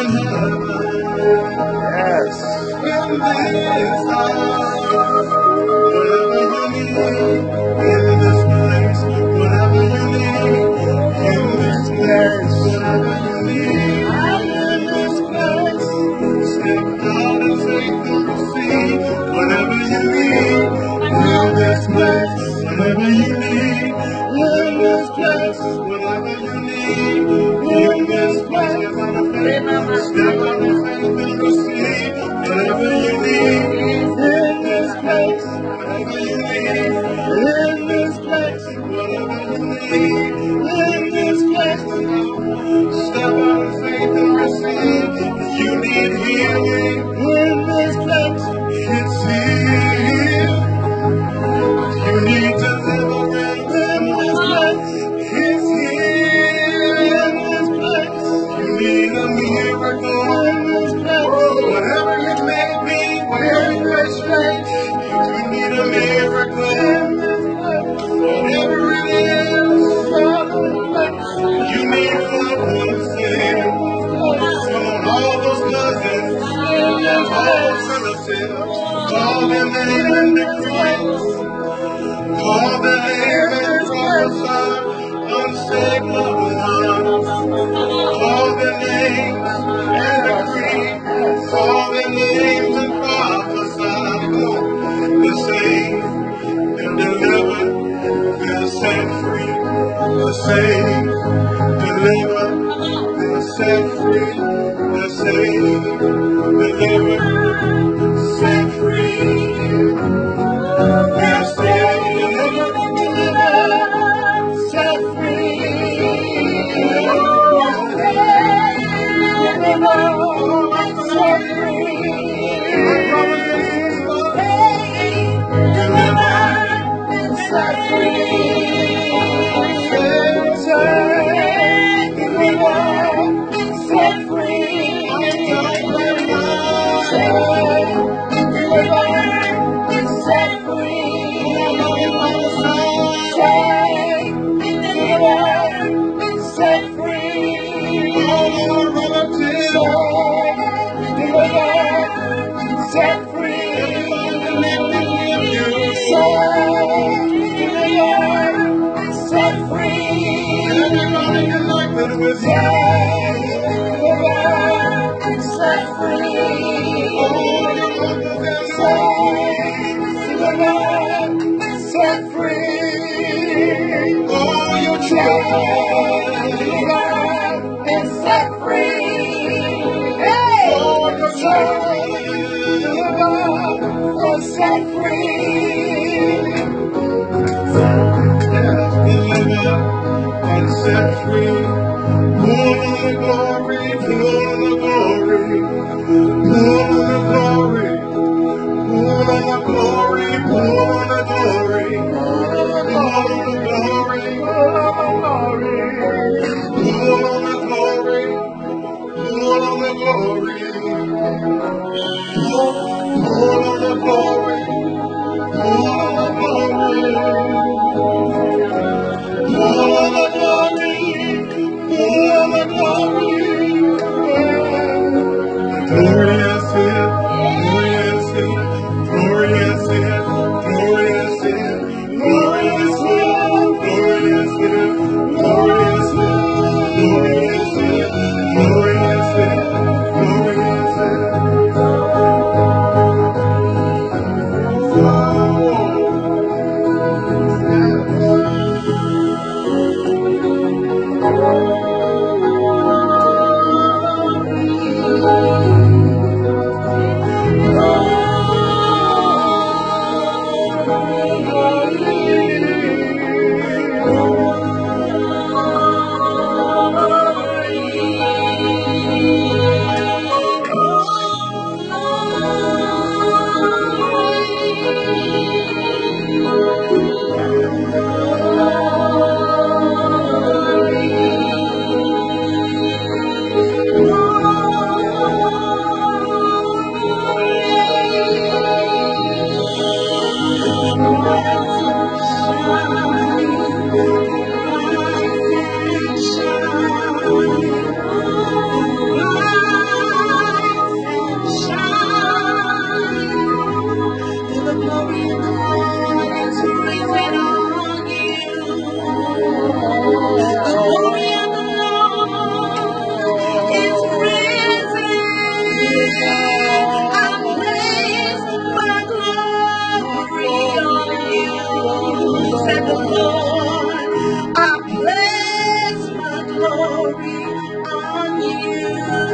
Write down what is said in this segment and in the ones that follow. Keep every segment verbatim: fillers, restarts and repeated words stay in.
in heaven. Yes. In this house, whatever you need, in this place, whatever you need, in this place, whatever you need, in this place, step out and faith and receive whatever you need, in this place, whatever you need, in this place, whatever you need, in this place, step out and faith and receive whatever you need, in this place, whatever you need, in this place, whatever you need, in this place, step out of faith and receive. If you need healing in this place, it's here. If you need deliverance in this place, it's here in this place. You need a miracle in this place, whatever it may be, whatever it may strange. If you need a miracle in this place, whatever it is, you need someone saved. Come on, all those cousins, all those relatives, call their name and decree. Call their name and prophesy, unsaved loved ones. Call their names and decree. Call their names and prophesy. They're saved, they're delivered, they're set free. They're saved, delivered, they're set free. They're saved, delivered, set free. They're saved, delivered, set free. glory on you.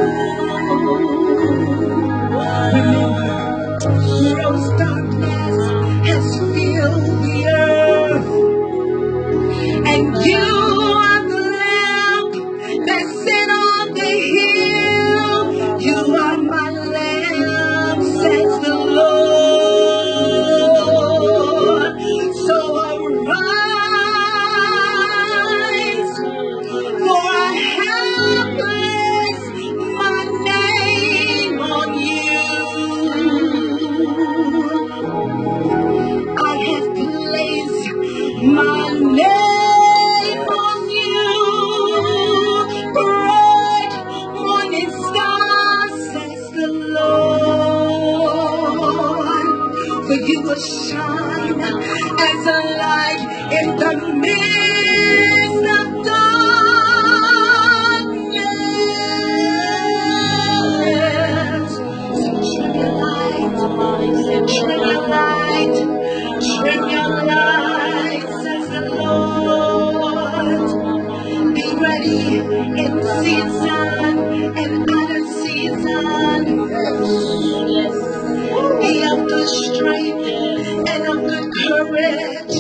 Remember, gross darkness has filled the earth, and you are the lamp that sit on the hill. You are my lamp, says the Lord. So arise, for I have placed my name on you. I have placed my name on you. Bright morning star, says the Lord. For you will shine as a light in the midst of darkness. So trim your light, trim your light, trim your light, says the Lord. Be ready in season and out of season. Be of good strength and of good courage.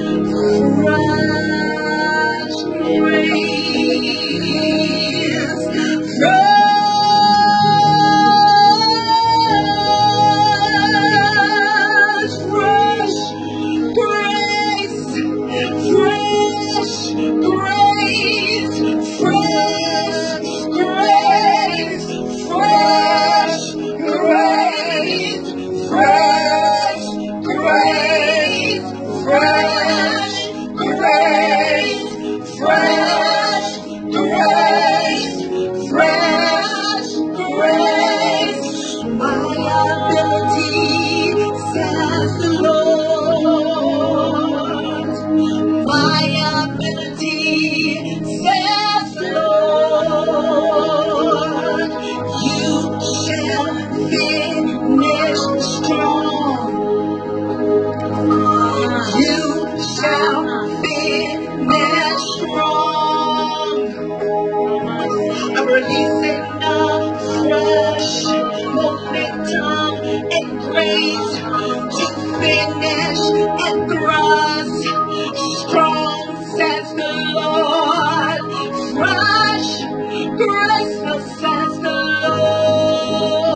Fresh grace, fresh, fresh grace, fresh grace, fresh grace, fresh grace, fresh grace, fresh grace, fresh grace. My ability, says the Lord. My ability, says the Lord. You shall finish strong. You shall finish strong. I'm releasing a fresh momentum and grace to finish and thrive.